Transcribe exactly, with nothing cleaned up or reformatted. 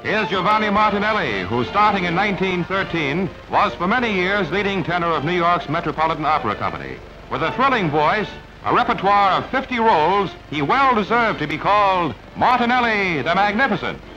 Here's Giovanni Martinelli, who starting in nineteen thirteen was for many years leading tenor of New York's Metropolitan Opera Company. With a thrilling voice, a repertoire of fifty roles, he well deserved to be called Martinelli the Magnificent.